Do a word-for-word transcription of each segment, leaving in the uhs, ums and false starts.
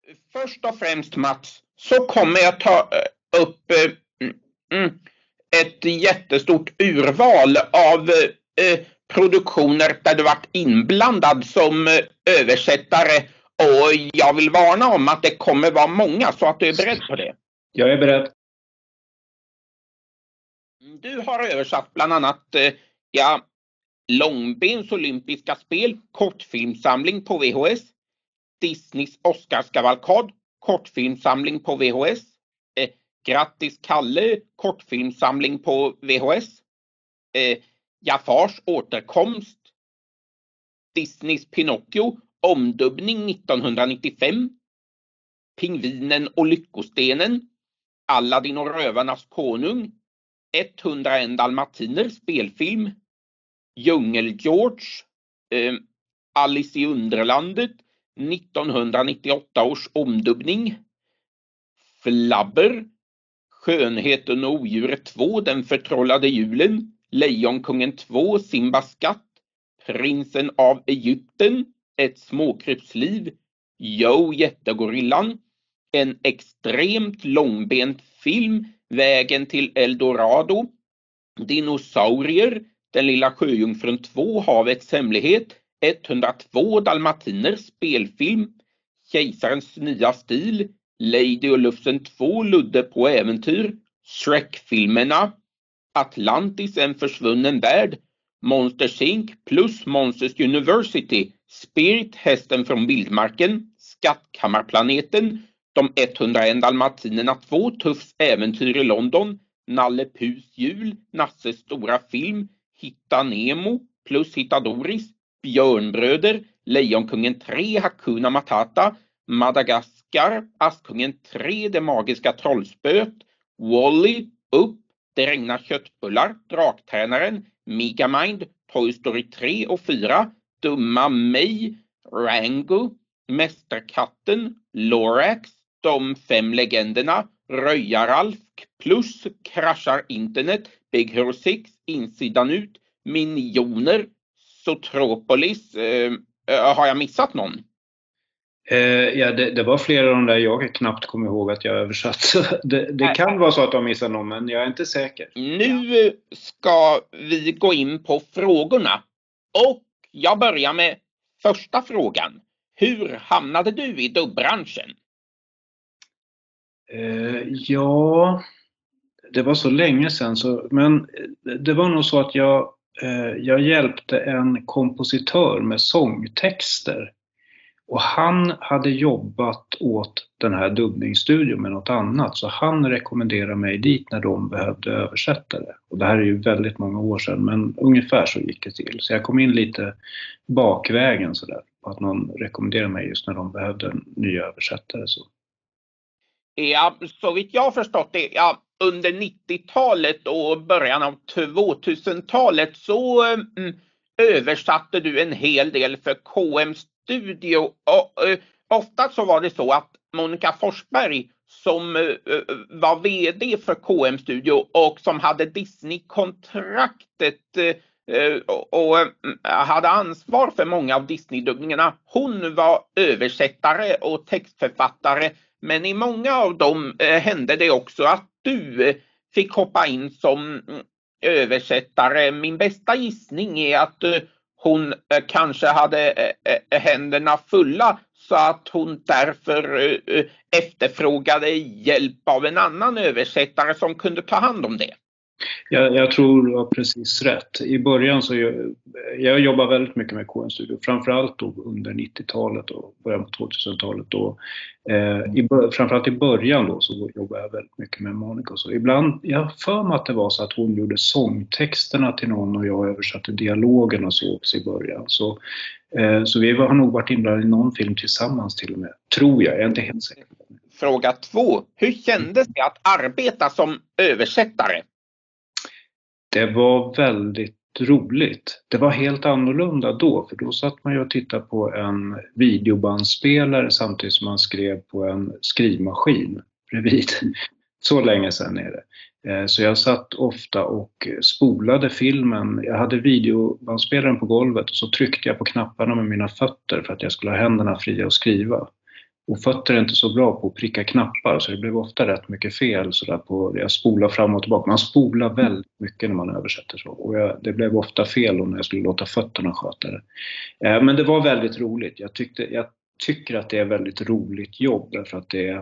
Först och främst, Mats, så kommer jag ta eh, upp eh, mm, ett jättestort urval av eh, produktioner där du varit inblandad som eh, översättare, och jag vill varna om att det kommer vara många, så att du är beredd på det. Jag är beredd. Du har översatt bland annat eh, ja, Långbens olympiska spel, kortfilmsamling på V H S, Disneys Oscarskavalkad, kortfilmsamling på V H S, eh, Grattis Kalle, kortfilmsamling på V H S, eh, Jafars återkomst, Disneys Pinocchio, omdubbning nittonhundranittiofem, Pingvinen och Lyckostenen, Aladdin och Rövarnas konung, etthundraen dalmatiner spelfilm, Djungel-George, eh, Alice i Underlandet, nittonhundranittioåtta års omdubbning, Flabber, Skönheten och odjuret två, Den förtrollade julen, Lejonkungen två, Simbas skatt, Prinsen av Egypten, Ett småkrypsliv, Joe jättegorillan, en extremt långbent film, Vägen till Eldorado, Dinosaurier, Den lilla sjöjungfrun två, Havets hemlighet, etthundratvå dalmatiner spelfilm, Kejsarens nya stil, Lady och lufsen två, Ludde på äventyr, Shrek-filmerna, Atlantis, en försvunnen värld, Monsters Incorporated plus Monsters University, Spirit, hästen från vildmarken, Skattkammarplaneten, De etthundraen dalmatinerna två, Tuffs äventyr i London, Nalle Puhs jul, Nasses stora film, Hitta Nemo plus Hitta Doris, Björnbröder, Lejonkungen tre, Hakuna Matata, Madagaskar, Askungen tre, Det magiska trollspöt, Wall-E, Upp, Det regnar köttbullar, Draktränaren, Megamind, Toy Story tre och fyra, Dumma mig, Rango, Mästerkatten, Lorax, De fem legenderna, Röjaralf plus Kraschar internet, Big Hero sex, Insidan ut, Minioner, Zootropolis. Eh, har jag missat någon? Eh, ja, det, det var flera av de där jag knappt kommer ihåg att jag översatt. Så det, det kan vara så att de missar någon, men jag är inte säker. Nu ska vi gå in på frågorna. Och jag börjar med första frågan. Hur hamnade du i dubbbranschen? Eh, ja, det var så länge sedan. Så, men det var nog så att jag, eh, jag hjälpte en kompositör med sångtexter. Och han hade jobbat åt den här dubbningsstudion med något annat. Så han rekommenderade mig dit när de behövde översätta det. Och det här är ju väldigt många år sedan, men ungefär så gick det till. Så jag kom in lite bakvägen sådär. På att någon rekommenderade mig just när de behövde en ny översättare. Så. Ja, så vitt jag har förstått det, ja, under nittiotalet och början av tvåtusentalet så mm, översatte du en hel del för K M Studio. Och, uh, ofta så var det så att Monica Forsberg, som uh, var vd för K M Studio och som hade Disney-kontraktet uh, och, och uh, hade ansvar för många av Disney-dubbningarna, hon var översättare och textförfattare. Men i många av dem uh, hände det också att du uh, fick hoppa in som uh, översättare. Min bästa gissning är att uh, hon eh, kanske hade eh, händerna fulla, så att hon därför eh, efterfrågade hjälp av en annan översättare som kunde ta hand om det. Jag, jag tror du har precis rätt. I början så jag, jag jobbar väldigt mycket med K M Studio, framförallt då under nittiotalet och början på tvåtusentalet då. Eh, i, framförallt i början då så jobbade jag väldigt mycket med Monica. Så ibland, jag för mig att det var så att hon gjorde sångtexterna till någon och jag översatte dialogen och så också i början. Så, eh, så vi har nog varit inblandade i någon film tillsammans till och med. Tror jag, jag är inte helt säker. Fråga två. Hur kändes det att arbeta som översättare? Det var väldigt roligt. Det var helt annorlunda då, för då satt man ju och tittade på en videobandspelare samtidigt som man skrev på en skrivmaskin bredvid. Så länge sedan är det. Så jag satt ofta och spolade filmen. Jag hade videobandspelaren på golvet och så tryckte jag på knapparna med mina fötter för att jag skulle ha händerna fria att skriva. Och fötter är inte så bra på att pricka knappar, så det blev ofta rätt mycket fel. Så där på, jag spolar fram och tillbaka. Man spolar väldigt mycket när man översätter så. Och jag, det blev ofta fel när jag skulle låta fötterna sköta det. Eh, men det var väldigt roligt. Jag, tyckte, jag tycker att det är väldigt roligt jobb. Därför att det är,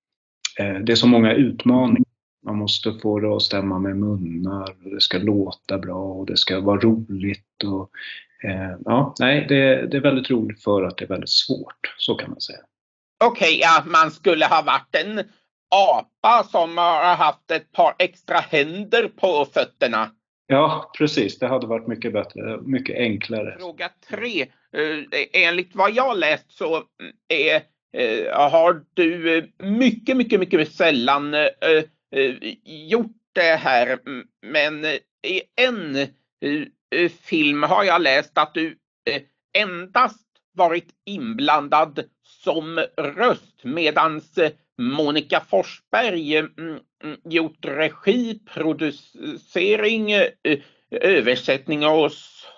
eh, det är så många utmaningar. Man måste få det att stämma med munnar. Och det ska låta bra och det ska vara roligt. Och, eh, ja, nej, det, det är väldigt roligt för att det är väldigt svårt. Så kan man säga. Okej, okay, ja, man skulle ha varit en apa som har haft ett par extra händer på fötterna. Ja, precis. Det hade varit mycket bättre, mycket enklare. Fråga tre. Uh, enligt vad jag läst så är, uh, har du mycket, mycket, mycket sällan uh, uh, gjort det här. Men i en uh, film har jag läst att du uh, endast varit inblandad som röst, medans Monica Forsberg mm, gjort regi, producering, översättning och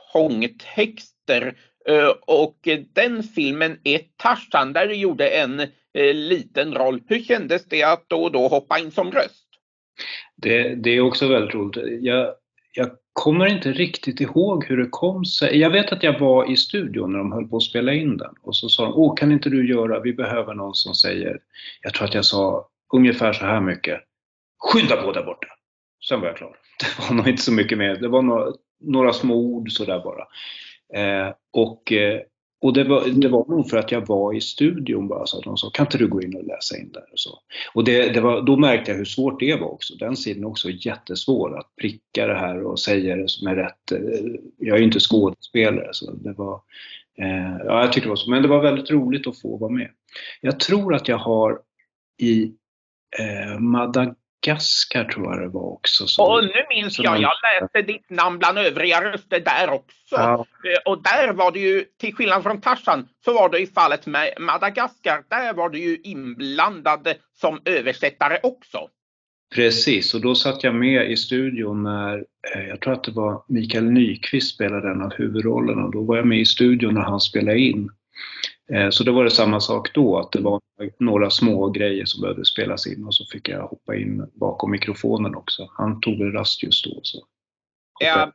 sångtexter. Och den filmen är Tarzan, där du gjorde en liten roll. Hur kändes det att då och då hoppa in som röst? Det, det är också väldigt roligt. Jag, jag kommer inte riktigt ihåg hur det kom sig. Jag vet att jag var i studion när de höll på att spela in den. Och så sa de, åh, kan inte du göra, vi behöver någon som säger, jag tror att jag sa ungefär så här mycket. Skynda på där borta. Sen var jag klar. Det var nog inte så mycket mer. Det var några, några små ord sådär bara. Eh, och eh, och det, var, det var nog för att jag var i studion bara, så att de sa, kan inte du gå in och läsa in där? Och, så. Och det, det var, då märkte jag hur svårt det var också. Den sidan är också jättesvår att pricka det här och säga det som är rätt. Jag är ju inte skådespelare, så det var, eh, ja, jag tycker det var så. Men det var väldigt roligt att få vara med. Jag tror att jag har i eh, Madagaskar tror jag det var också. Så och nu minns jag, jag läste ditt namn bland övriga röster där också. Ja. Och där var det ju, till skillnad från Tarzan, så var det i fallet med Madagaskar, där var du ju inblandad som översättare också. Precis, och då satt jag med i studion när, jag tror att det var Mikael Nyqvist spelade en av huvudrollerna. Och då var jag med i studion när han spelade in. Så då var det samma sak då, att det var några små grejer som behövde spelas in och så fick jag hoppa in bakom mikrofonen också. Han tog väl rast just då. Så. Ja,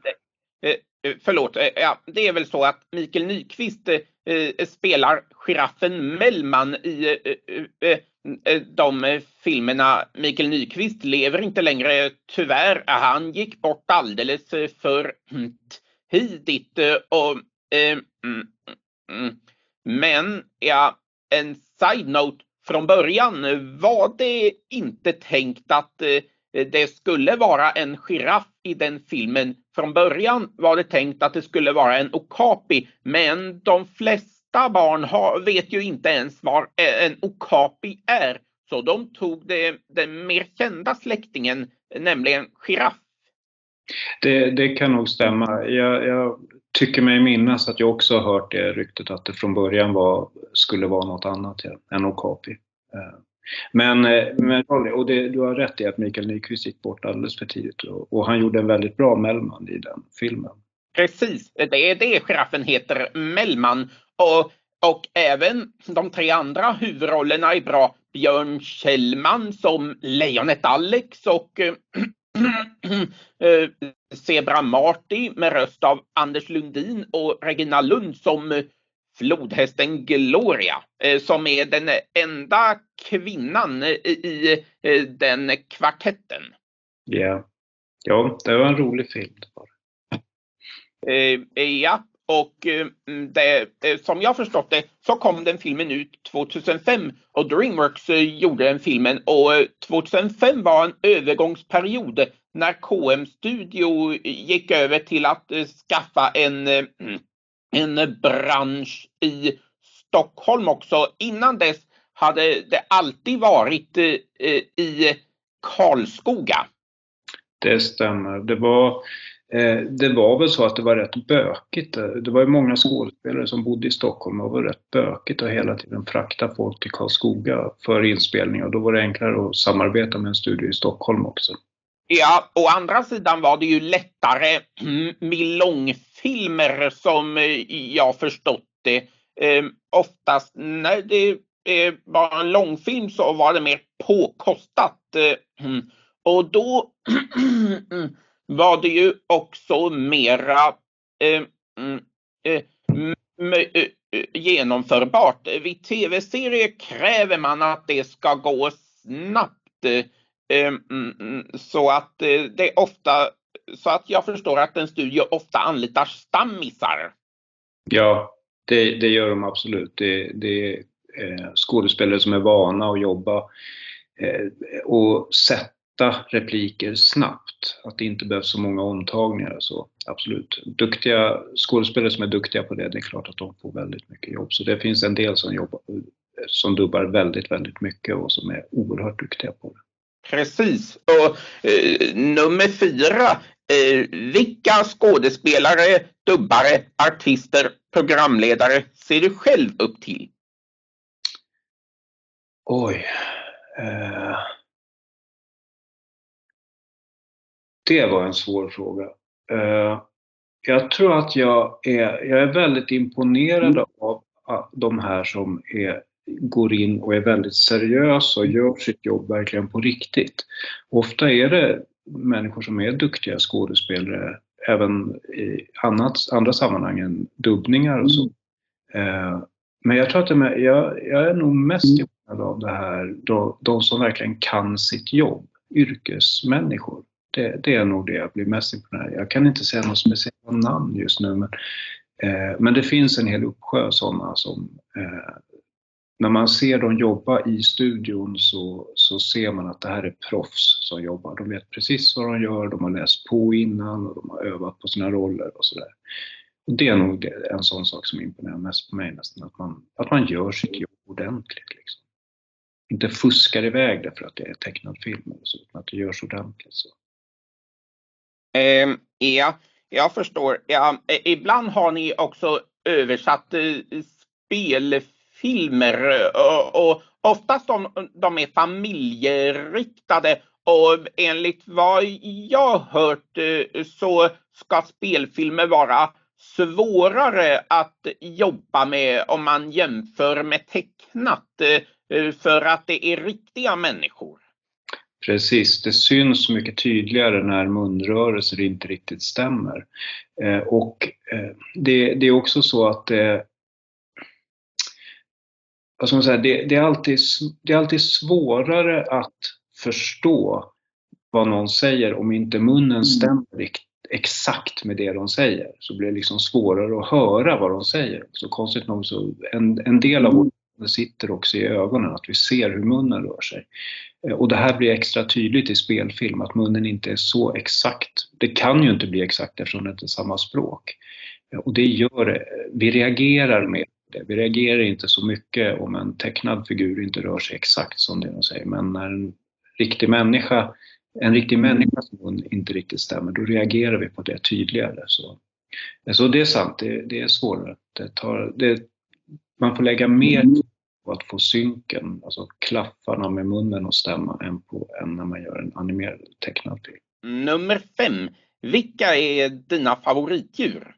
förlåt, ja, det är väl så att Mikael Nyqvist eh, spelar giraffen Mellman i eh, eh, de filmerna. Mikael Nyqvist lever inte längre, tyvärr. Han gick bort alldeles för tidigt. Och, eh, mm, mm. Men ja, en side note, från början var det inte tänkt att eh, det skulle vara en giraff i den filmen. Från början var det tänkt att det skulle vara en okapi, men de flesta barn har, vet ju inte ens vad en okapi är. Så de tog det, den mer kända släktingen, nämligen giraff. Det, det kan nog stämma. Jag, jag tycker mig minnas att jag också har hört det ryktet att det från början var, skulle vara något annat, ja, än okapi. Men, men och det, du har rätt i att Mikael Nyqvist gick bort alldeles för tidigt. Och, och han gjorde en väldigt bra Mellman i den filmen. Precis, det är det giraffen heter, Mellman. Och, och även de tre andra huvudrollerna är bra. Björn Kjellman som lejonet Alex och Zebra Marty med röst av Anders Lundin och Regina Lund som flodhästen Gloria, som är den enda kvinnan i den kvartetten. Ja, ja, det var en rolig film. Ja, och det, som jag förstått det så kom den filmen ut tjugohundrafem och DreamWorks gjorde den filmen, och tjugohundrafem var en övergångsperiod när K M Studio gick över till att skaffa en, en bransch i Stockholm också. Innan dess hade det alltid varit i Karlskoga. Det stämmer. Det var, eh, det var väl så att det var rätt bökigt. Det var ju många skådespelare som bodde i Stockholm och var rätt bökigt och hela tiden frakta folk till Karlskoga för inspelning. Och då var det enklare att samarbeta med en studio i Stockholm också. Ja, å andra sidan var det ju lättare med långfilmer som jag förstått det. Eh, oftast när det eh, var en långfilm så var det mer påkostat. Eh, mm. Och då var det ju också mera eh, mm, eh, m- eh, genomförbart. Vid tv-serier kräver man att det ska gå snabbt. Eh, mm, så att eh, det är ofta så att jag förstår att en studio ofta anlitar stammisar. Ja, det, det gör de absolut. Det, det är eh, skådespelare som är vana att jobba eh, och sätta repliker snabbt. Att det inte behövs så många omtagningar. Så absolut. Duktiga skådespelare som är duktiga på det, det är klart att de får väldigt mycket jobb. Så det finns en del som jobbar, som dubbar väldigt, väldigt mycket och som är oerhört duktiga på det. Precis. Och eh, nummer fyra. Eh, vilka skådespelare, dubbare, artister, programledare ser du själv upp till? Oj. Eh, det var en svår fråga. Eh, jag tror att jag är, jag är väldigt imponerad av de här som är, går in och är väldigt seriösa och gör sitt jobb verkligen på riktigt. Ofta är det människor som är duktiga skådespelare även i annat, andra sammanhang än dubbningar och så. Eh, men jag tror att det, jag, jag är nog mest imponerad av det här, de, de som verkligen kan sitt jobb, yrkesmänniskor. Det, det är nog det jag blir mest imponerad. Jag kan inte säga något speciellt namn just nu, men, eh, men det finns en hel uppsjö sådana som eh, när man ser dem jobba i studion så, så ser man att det här är proffs som jobbar. De vet precis vad de gör, de har läst på innan och de har övat på sina roller och sådär. Och det är nog en sån sak som imponerar mest på mig nästan, att man, att man gör sitt jobb ordentligt. Liksom. Inte fuskar iväg det för att det är tecknad film, eller så, utan att det görs ordentligt. Så. Eh, ja, jag förstår. Ja, eh, ibland har ni också översatt eh, spelfilmer och, och oftast de, de är familjeriktade och enligt vad jag har hört eh, så ska spelfilmer vara svårare att jobba med om man jämför med tecknat eh, för att det är riktiga människor. Precis, det syns mycket tydligare när munrörelser inte riktigt stämmer. Eh, och eh, det, det är också så att eh, vad ska man säga, det, det, är alltid, det är alltid svårare att förstå vad någon säger om inte munnen stämmer riktigt exakt med det de säger. Så blir det liksom svårare att höra vad de säger. Så konstigt nog så en, en del av det sitter också i ögonen, att vi ser hur munnen rör sig. Och det här blir extra tydligt i spelfilm, att munnen inte är så exakt. Det kan ju inte bli exakt eftersom det inte är samma språk. Och det gör, vi reagerar med det. Vi reagerar inte så mycket om en tecknad figur inte rör sig exakt som det de säger. Men när en riktig människa, en riktig människas mun inte riktigt stämmer, då reagerar vi på det tydligare. Så, så det är sant, det, det är svårare. Det tar, det, man får lägga mer tid på att få synken, alltså klaffarna med munnen och stämma än, på, än när man gör en animerad tecknad film. Nummer fem. Vilka är dina favoritdjur?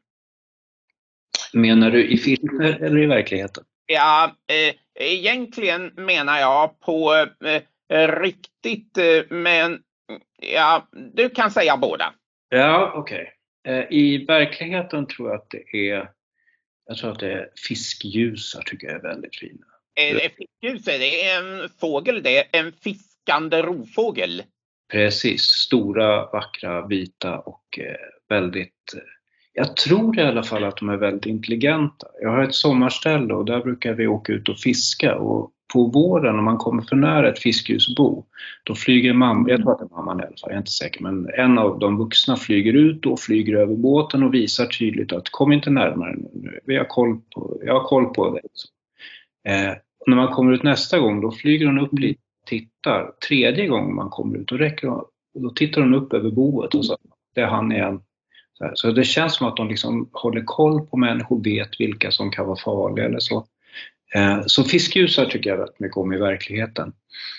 Menar du i filmer eller i verkligheten? Ja, eh, egentligen menar jag på eh, riktigt, eh, men ja, du kan säga båda. Ja, okej. Okay. Eh, I verkligheten tror jag att det är, jag tror att det är fiskljusar, tycker jag är väldigt fina. Eh, fiskljus, det är en fågel, det är en fiskande rovfågel. Precis, stora, vackra, vita och eh, väldigt... Eh, jag tror i alla fall att de är väldigt intelligenta. Jag har ett sommarställe och där brukar vi åka ut och fiska. Och på våren, om man kommer för nära ett fiskljusbo, då flyger mamma, jag tror att det är mamman i alla fall, jag är inte säker, men en av de vuxna flyger ut och flyger över båten och visar tydligt att kom inte närmare nu, vi har koll på, jag har koll på det. Eh, när man kommer ut nästa gång, då flyger hon upp lite och tittar. Tredje gången man kommer ut, då, räcker hon, då tittar hon upp över boet och så, det är han igen. Så det känns som att de liksom håller koll på människor, vet vilka som kan vara farliga eller så. Så fiskljusar tycker jag väldigt mycket om i verkligheten.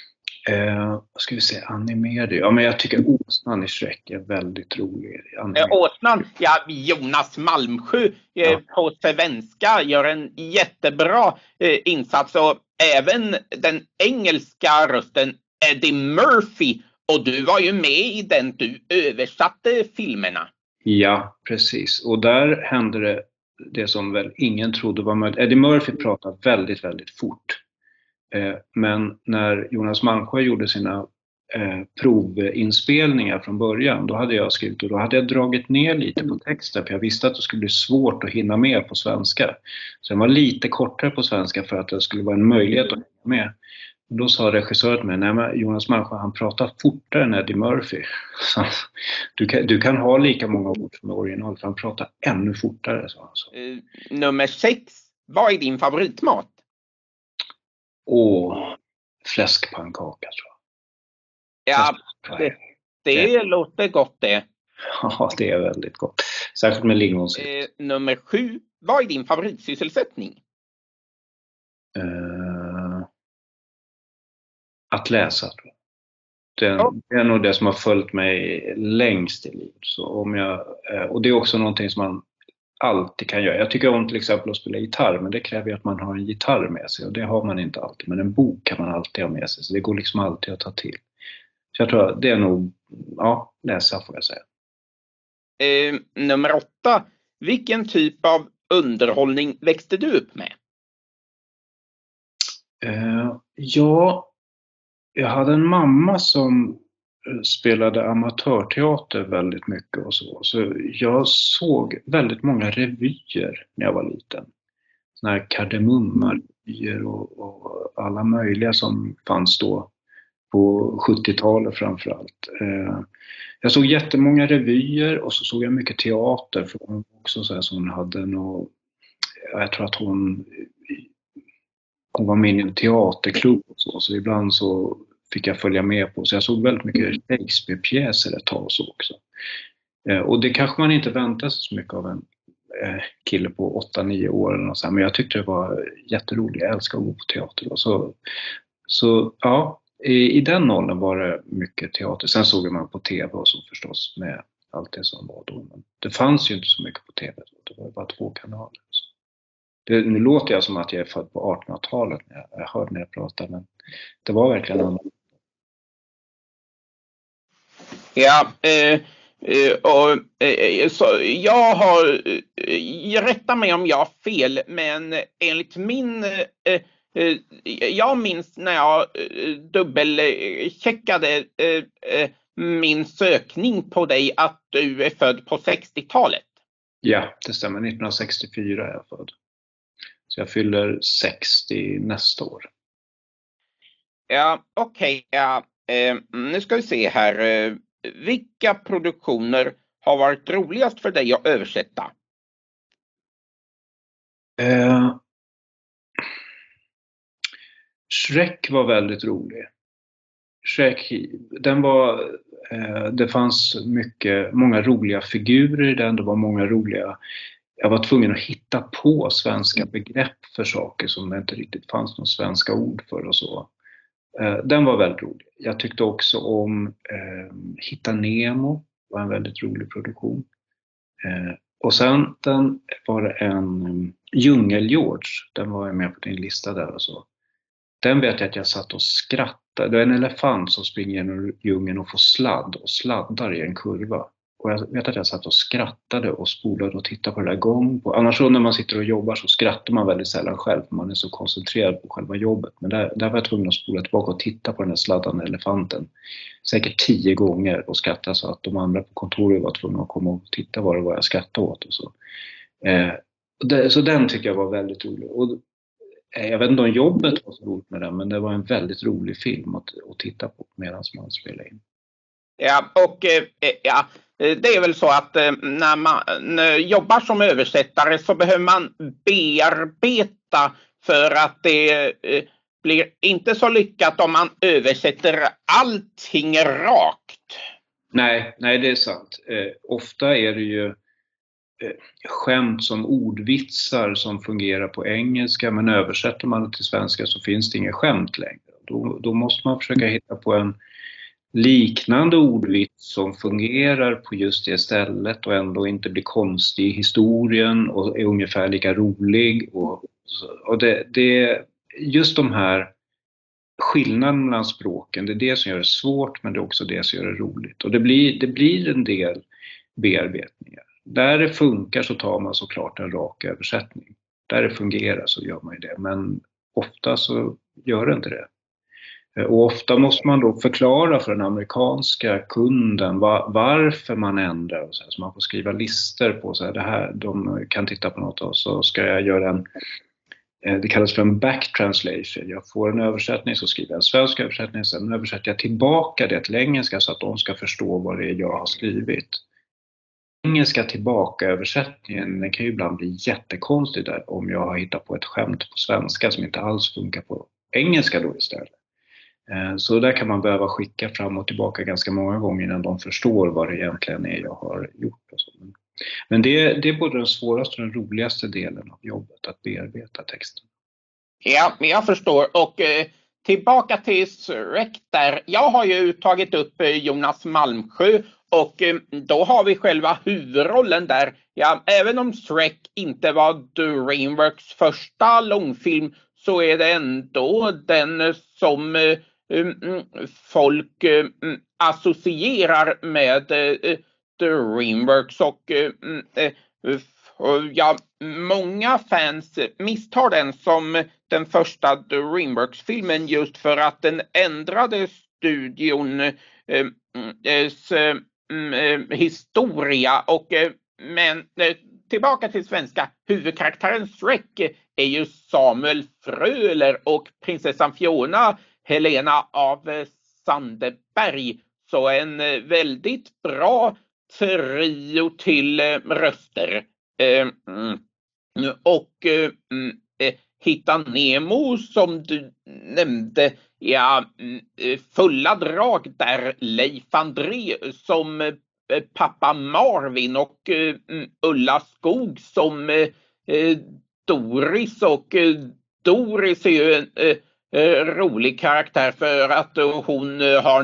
Eh, vad ska vi säga, animerade. Ja, men jag tycker Åsnan i Shrek är väldigt rolig. Eh, Åsnan, ja, Jonas Malmsjö eh, Ja. på svenska gör en jättebra eh, insats, och även den engelska rösten Eddie Murphy, och du var ju med i den, du översatte filmerna. Ja, precis. Och där hände det, det som väl ingen trodde var möjligt. Eddie Murphy pratade väldigt, väldigt fort. Eh, men när Jonas Malmsjö gjorde sina eh, provinspelningar från början, då hade jag skrivit, och då hade jag dragit ner lite på texten, för jag visste att det skulle bli svårt att hinna med på svenska. Så den var lite kortare på svenska för att det skulle vara en möjlighet att hinna med. Och då sa regissören till mig, nej men Jonas Malmsjö, han pratar fortare än Eddie Murphy. Så du, kan, du kan ha lika många ord som original, för han pratar ännu fortare. Så alltså. Uh, nummer sex, vad är din favoritmat? Åh, fläskpannkaka tror jag. Ja, det, det, det låter gott det. Ja, det är väldigt gott. Särskilt med lingonsylt. Uh, nummer sju, vad är din favoritsysselsättning? Uh, att läsa tror jag. Det, oh. det är nog det som har följt mig längst i livet. Så om jag, och det är också någonting som man alltid kan göra. Jag tycker om till exempel att spela gitarr, men det kräver ju att man har en gitarr med sig, och det har man inte alltid. Men en bok kan man alltid ha med sig, så det går liksom alltid att ta till. Så jag tror att det är nog, ja, läsa får jag säga. Eh, nummer åtta, vilken typ av underhållning växte du upp med? Eh, ja, jag hade en mamma som spelade amatörteater väldigt mycket och så. Så jag såg väldigt många revyer när jag var liten. Såna här kardemummarevyer och, och alla möjliga som fanns då på sjuttiotalet framförallt. Eh, jag såg jättemånga revyer, och så såg jag mycket teater, för hon också så här, så hon hade något, jag tror att hon hon var med i en teaterklubb och så, så ibland så fick jag följa med på. Så jag såg väldigt mycket Shakespeare-pjäser ett tag och så också. Eh, och det kanske man inte väntar sig så mycket av en eh, kille på åtta nio år eller något så här, men jag tyckte det var jätteroligt. Jag älskar att gå på teater. Och så, så ja, i, i den åldern var det mycket teater. Sen såg man på tv och så förstås med allt det som var då. Men det fanns ju inte så mycket på tv. Det var bara två kanaler. Så. Det, nu låter jag som att jag är född på artonhundratalet när jag, jag hörde när jag pratade, men det var verkligen annorlunda. Ja, eh, eh, och, eh, så jag har, eh, rätta mig om jag har fel, men enligt min, eh, eh, jag minns när jag eh, dubbelcheckade eh, eh, min sökning på dig att du är född på sextiotalet. Ja, det stämmer. nittonhundrasextiofyra är jag född. Så jag fyller sextio nästa år. Ja, okej. Okay, ja, eh, nu ska vi se här. Eh, vilka produktioner har varit roligast för dig att översätta? Eh, Shrek var väldigt rolig. Shrek, den var, eh, det fanns mycket, många roliga figurer i den. Det var många roliga. Jag var tvungen att hitta på svenska begrepp för saker som det inte riktigt fanns någon svenska ord för och så. Den var väldigt rolig. Jag tyckte också om eh, Hitta Nemo, var en väldigt rolig produktion. Eh, och sen den var det en um, Djungel-George, den var jag med på din lista där och så. Den vet jag att jag satt och skrattade. Det är en elefant som springer genom djungeln och får sladd och sladdar i en kurva. Och jag vet att jag satt och skrattade och spolade och tittade på det där gång på. Annars så när man sitter och jobbar så skrattar man väldigt sällan själv. Man är så koncentrerad på själva jobbet. Men där, där var jag tvungen att spola tillbaka och titta på den här sladdande elefanten. Säkert tio gånger och skratta så att de andra på kontoret var tvungna att komma och titta vad det var jag skrattade åt. Och så. Eh, och det, så den tycker jag var väldigt rolig. Och, eh, jag vet inte om jobbet var så roligt med den, men det var en väldigt rolig film att, att titta på medan man spelade in. Ja, och eh, ja, det är väl så att eh, när man när jobbar som översättare så behöver man bearbeta, för att det eh, blir inte så lyckat om man översätter allting rakt. Nej, nej det är sant. Eh, ofta är det ju eh, skämt som ordvitsar som fungerar på engelska, men översätter man det till svenska så finns det inga skämt längre. Då, då måste man försöka hitta på en liknande ordvits som fungerar på just det stället och ändå inte blir konstig i historien och är ungefär lika rolig. Och, och det, det, just de här skillnaden mellan språken, det är det som gör det svårt, men det är också det som gör det roligt. Och det blir, det blir en del bearbetningar. Där det funkar så tar man såklart en rak översättning. Där det fungerar så gör man ju det, men ofta så gör det inte det. Och ofta måste man då förklara för den amerikanska kunden var, varför man ändrar. Och så, här, så man får skriva lister på så här, det här, de kan titta på något och så ska jag göra en, det kallas för en back translation. Jag får en översättning, så skriver jag en svensk översättning, sen översätter jag tillbaka det till engelska så att de ska förstå vad det är jag har skrivit. Engelska tillbaka översättningen, den kan ju ibland bli jättekonstig där om jag har hittat på ett skämt på svenska som inte alls funkar på engelska då istället. Så där kan man behöva skicka fram och tillbaka ganska många gånger innan de förstår vad det egentligen är jag har gjort. Och så. Men det, det är både den svåraste och den roligaste delen av jobbet, att bearbeta texten. Ja, jag förstår. Och eh, tillbaka till Shrek där. Jag har ju tagit upp eh, Jonas Malmsjö och eh, då har vi själva huvudrollen där. Ja, även om Shrek inte var DreamWorks första långfilm så är det ändå den som eh, folk eh, associerar med eh, DreamWorks och eh, ja, många fans misstar den som den första DreamWorks-filmen just för att den ändrade studion eh, eh, eh, historia och eh, men eh, tillbaka till svenska, huvudkaraktären Shrek är ju Samuel Fröler och prinsessan Fiona Helena av Sandeberg. Så en väldigt bra trio till röster. Eh, och eh, Hitta Nemo som du nämnde, ja, fulla drag där. Leif André som pappa Marvin och eh, Ulla Skog som eh, Doris och eh, Doris är ju en eh, eh, rolig karaktär för att eh, hon eh, har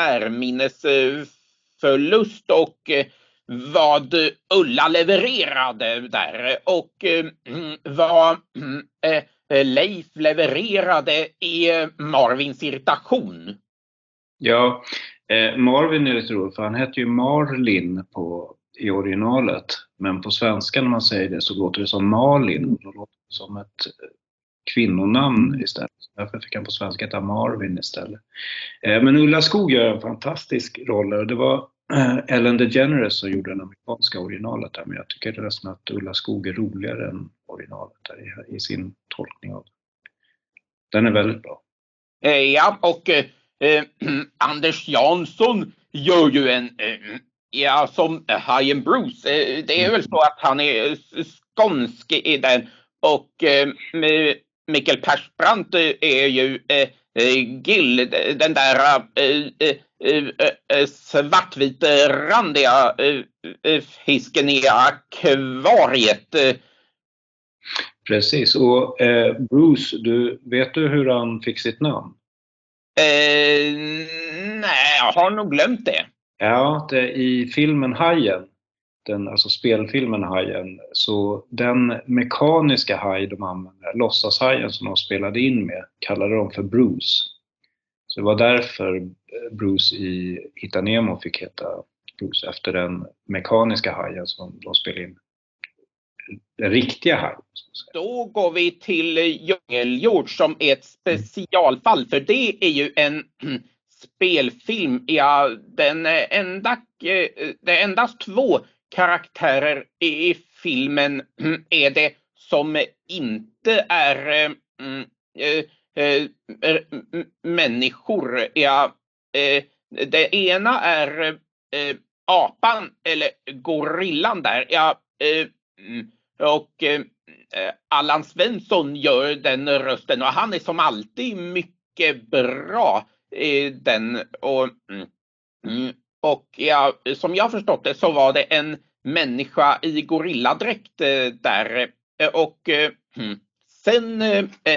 närminnesförlust eh, och eh, vad Ulla levererade där och eh, vad eh, Leif levererade i eh, Marvins irritation. Ja, eh, Marvin är lite roligt för han heter ju Marlin på, i originalet. Men på svenska när man säger det så låter det som Malin. Det låter som ett kvinnonamn istället. Därför fick han på svenska heta Marvin istället. Eh, men Ulla Skog gör en fantastisk roll. Det var eh, Ellen DeGeneres som gjorde den amerikanska originalet där. Men jag tycker nästan att Ulla Skog är roligare än originalet där i, i sin tolkning av det. Den är väldigt bra. Eh, ja, och eh, Anders Jansson gör ju en, eh, ja, som Hajen Bruce. Eh, det är väl så att han är skånsk i den. Och eh, Mikael Persbrandt är ju eh, Gill, den där eh, eh, eh, svartvitrandiga eh, fisken i akvariet. Precis, och eh, Bruce, du, vet du hur han fick sitt namn? Eh, nej, jag har nog glömt det. Ja, det, i filmen Hajen, den, alltså spelfilmen Hajen, så den mekaniska haj de använder, låtsashajen som de spelade in med, kallade de för Bruce. Så det var därför Bruce i Hitta Nemo fick heta Bruce, efter den mekaniska hajen som de spelade in. Den riktiga hajen. Då går vi till Djungeljord som är ett specialfall, för det är ju en spelfilm. Ja, den enda, det är endast två karaktärer i filmen är det som inte är mm, äh, äh, människor. Ja, äh, det ena är äh, apan eller gorillan där. Ja, äh, och äh, Allan Svensson gör den rösten och han är som alltid mycket bra i den. Och, mm, och ja, som jag förstått det så var det en människa i gorilladräkt där. Och mm, sen eh,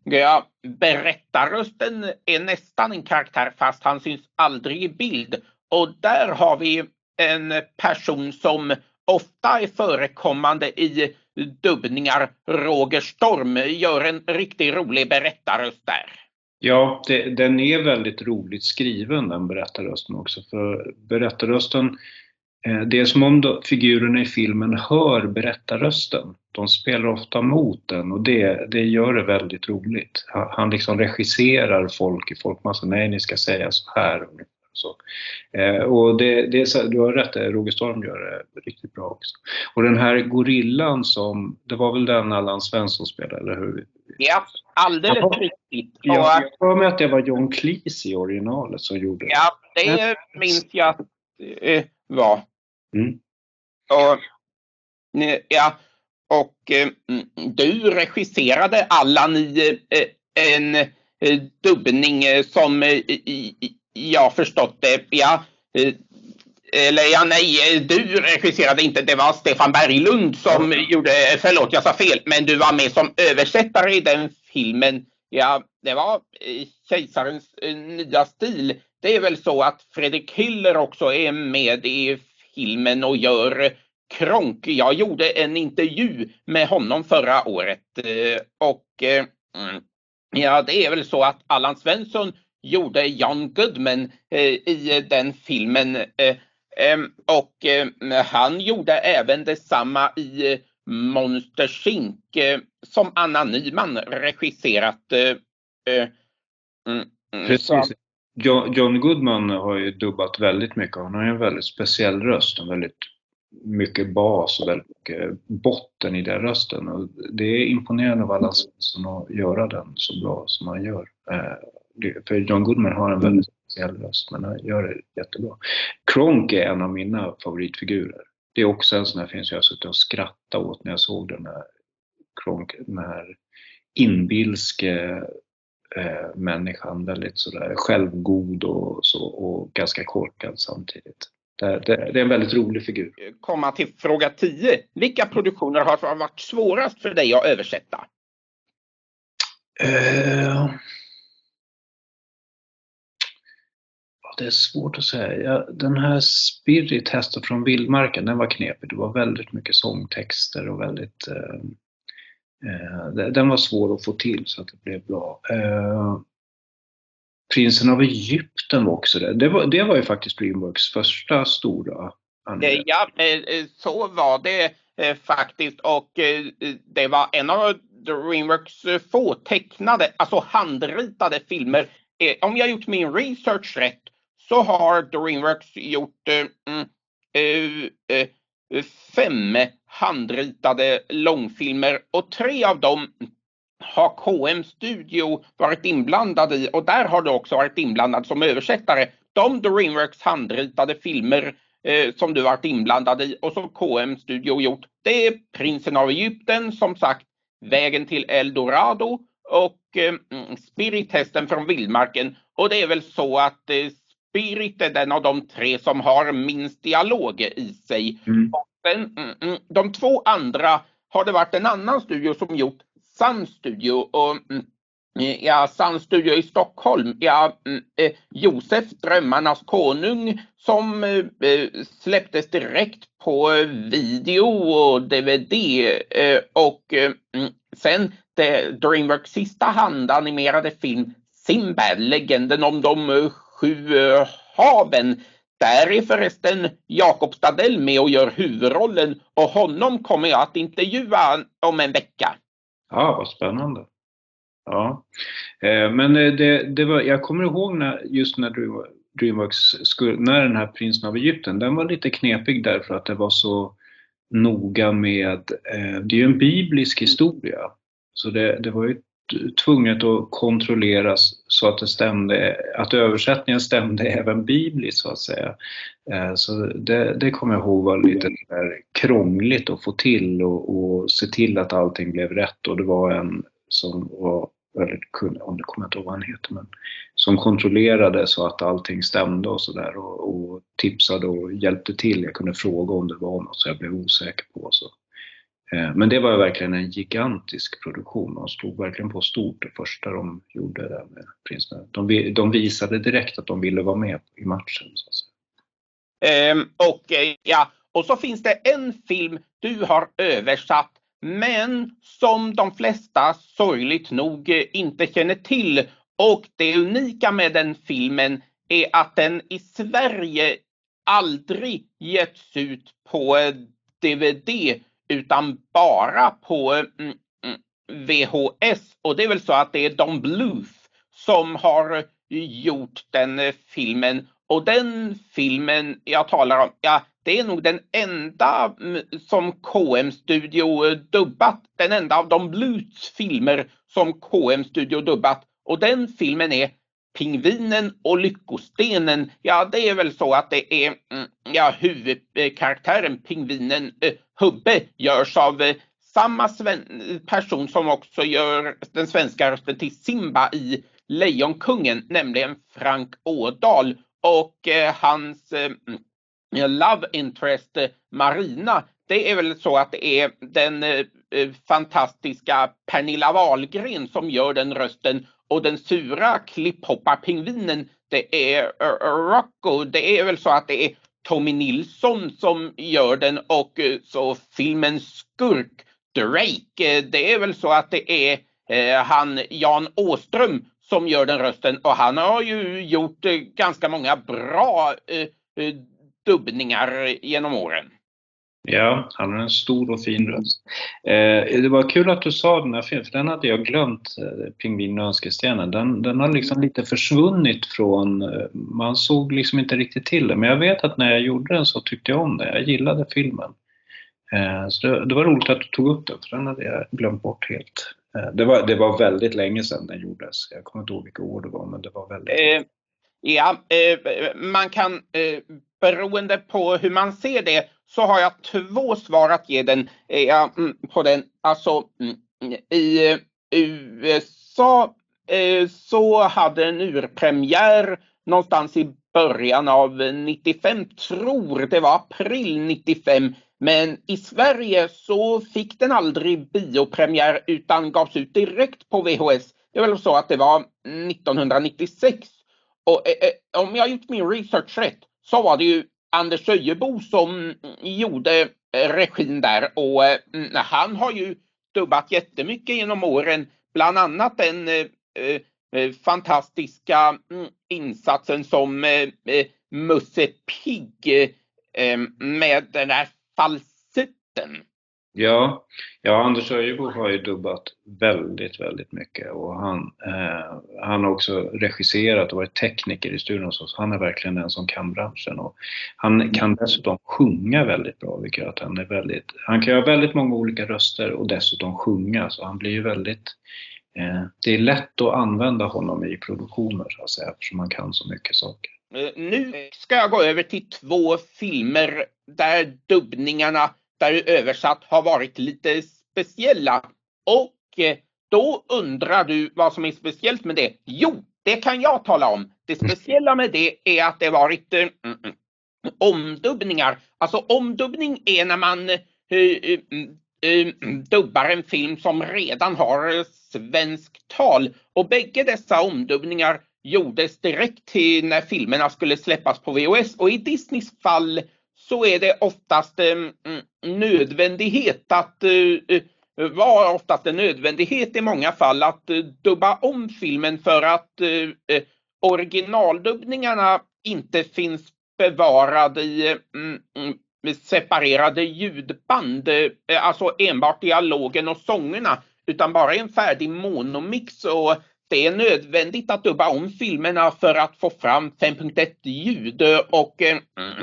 Ja, berättarrösten är nästan en karaktär fast han syns aldrig i bild. Och där har vi en person som ofta är förekommande i dubbningar. Roger Storm gör en riktigt rolig berättarröst där. Ja, det, den är väldigt roligt skriven, den berättarrösten också. För berättarrösten, eh, det är som om då, figurerna i filmen hör berättarrösten. De spelar ofta mot den och det, det gör det väldigt roligt. Han, han liksom regisserar folk i folkmassa. Nej, ni ska säga så här. Så. Eh, och det, det är så, du har rätt, Roger Storm gör det riktigt bra också. Och den här gorillan som, det var väl den Allan Svensson spelade, eller hur? Ja, alldeles jag har, riktigt. Jag, jag tror med att det var John Cleese i originalet som gjorde det. Ja, det minns jag att det var. Mm. Och, ja, och eh, du regisserade Allan i eh, en eh, dubbning eh, som eh, jag förstått det. Ja, eh, eller ja, nej, du regisserade inte. Det var Stefan Berglund som mm. gjorde, förlåt jag sa fel, men du var med som översättare i den filmen. Ja, det var eh, Kejsarens eh, nya stil. Det är väl så att Fredrik Hiller också är med i filmen och gör Kronk. Jag gjorde en intervju med honom förra året och ja, det är väl så att Allan Svensson gjorde John Goodman i den filmen och han gjorde även detsamma i Monsters Incorporated som Anna Nyman regisserat. Precis. John Goodman har ju dubbat väldigt mycket. Han har ju en väldigt speciell röst, en väldigt mycket bas och väldigt mycket botten i den rösten. Och det är imponerande av Allan Svensson att göra den så bra som han gör. För John Goodman har en väldigt speciell röst, men han gör det jättebra. Kronk är en av mina favoritfigurer. Det är också en sån här film som jag suttit och skrattat åt när jag såg den här Kronk, den här inbilske eh, människan, väldigt sådär självgod och, så, och ganska korkad samtidigt. Det, det, det är en väldigt rolig figur. Komma till fråga tio. Vilka produktioner har varit svårast för dig att översätta? Uh, det är svårt att säga. Ja, den här Spirit, Hästar från vildmarken, den var knepig. Det var väldigt mycket sångtexter och väldigt... Uh, uh, den var svår att få till så att det blev bra. Uh, Prinsen av Egypten var också det. Det var, det var ju faktiskt Dreamworks första stora angrepp. Ja, så var det faktiskt. Och det var en av Dreamworks få tecknade, alltså handritade filmer. Om jag gjort min research rätt så har Dreamworks gjort mm, fem handritade långfilmer och tre av dem har K M Studio varit inblandad i och där har du också varit inblandad som översättare. De Dreamworks handritade filmer eh, som du varit inblandad i och som K M Studio gjort, det är Prinsen av Egypten, som sagt, Vägen till Eldorado och eh, Spirit, Hästen från vildmarken. Och det är väl så att eh, Spirit är den av de tre som har minst dialog i sig. Mm. Och den, mm, de två andra har det varit en annan studio som gjort, Sun Studio, och ja, Sun Studio i Stockholm. Ja, eh, Josef Drömmarnas konung som eh, släpptes direkt på video och D V D eh, och eh, sen det, Dreamworks sista handanimerade film Sinbad, legenden om de sju eh, haven. Där är förresten Jakob Stadell med och gör huvudrollen och honom kommer jag att intervjua om en vecka. Ja, vad spännande. Ja, eh, men det, det var, jag kommer ihåg när, just när Dreamworks skulle, när den här Prinsen av Egypten, den var lite knepig därför att det var så noga med, eh, det är ju en biblisk historia, så det, det var ju tvunget att kontrolleras så att det stämde, att översättningen stämde även bibliskt så att säga. Så det, det kommer jag ihåg var lite där krångligt att få till och, och se till att allting blev rätt. Och det var en som var väldigt kunnig, om det kommer inte ihåg vad han heter, men som kontrollerade så att allting stämde och sådär och, och tipsade och hjälpte till. Jag kunde fråga om det var något så jag blev osäker på så. Men det var verkligen en gigantisk produktion. De stod verkligen på stort det första de gjorde där med Prinsen. De, de visade direkt att de ville vara med i matchen. Så att säga. Um, och, ja, och så finns det en film du har översatt, men som de flesta sorgligt nog inte känner till. Och det unika med den filmen är att den i Sverige aldrig getts ut på D V D utan bara på mm, V H S. Och det är väl så att det är Don Bluth som har gjort den filmen. Och den filmen jag talar om, ja, det är nog den enda som K M Studio dubbat. Den enda av Don Bluths filmer som K M Studio dubbat. Och den filmen är Pingvinen och Lyckostenen. Ja, det är väl så att det är ja, huvudkaraktären Pingvinen eh, Hubbe görs av eh, samma sven- person som också gör den svenska rösten till Simba i Lejonkungen, nämligen Frank Ådahl. Och eh, hans eh, love interest eh, Marina, det är väl så att det är den eh, fantastiska Pernilla Wahlgren som gör den rösten. Och den sura klipphopparpingvinen, det är uh, Rocco. Det är väl så att det är Tommy Nilsson som gör den. Och uh, så filmens skurk Drake, det är väl så att det är uh, han Jan Åström som gör den rösten. Och han har ju gjort uh, ganska många bra uh, uh, dubbningar genom åren. Ja, han har en stor och fin röst. Eh, det var kul att du sa den här filmen, för den hade jag glömt, eh, Pingvinen och Önskestenen. Den, den har liksom lite försvunnit från, eh, man såg liksom inte riktigt till det. Men jag vet att när jag gjorde den så tyckte jag om det, jag gillade filmen. Eh, så det, det var roligt att du tog upp den, för den hade jag glömt bort helt. Eh, det, var, det var väldigt länge sedan den gjordes, jag kommer inte ihåg vilka år det var, men det var väldigt eh, Ja, eh, man kan, eh, beroende på hur man ser det, så har jag två svar att ge den eh, på den. Alltså i U S A eh, så hade en urpremiär någonstans i början av nittiofem, tror det var april nittiofem. Men i Sverige så fick den aldrig biopremiär utan gavs ut direkt på V H S. Det var väl så att det var nittonhundranittiosex. Och eh, om jag har gjort min research rätt så var det ju Anders Öjebo som gjorde eh, regin där. Och eh, han har ju dubbat jättemycket genom åren. Bland annat den eh, eh, fantastiska mm, insatsen som eh, eh, Musse Pigg eh, med den här falsetten. Ja, ja, Anders Öjebo har ju dubbat väldigt, väldigt mycket, och han, eh, han har också regisserat och varit tekniker i studion, så han är verkligen den som kan branschen, och han kan dessutom sjunga väldigt bra, vilket gör att han är väldigt, han kan göra väldigt många olika röster och dessutom sjunga, så han blir ju väldigt, eh, det är lätt att använda honom i produktioner så att säga, eftersom han kan så mycket saker. Nu ska jag gå över till två filmer där dubbningarna där översatt har varit lite speciella. Och då undrar du vad som är speciellt med det. Jo, det kan jag tala om. Det speciella med det är att det varit eh, mm, omdubbningar. Alltså omdubbning är när man eh, eh, dubbar en film som redan har svensk tal. Och bägge dessa omdubbningar gjordes direkt till när filmerna skulle släppas på V H S. Och i Disneys fall så är det oftast en eh, nödvändighet att eh, var oftast en nödvändighet i många fall att eh, dubba om filmen, för att eh, originaldubbningarna inte finns bevarade i mm, separerade ljudband, eh, alltså enbart dialogen och sångerna, utan bara en färdig monomix. Och det är nödvändigt att dubba om filmerna för att få fram fem punkt ett ljud. Och eh,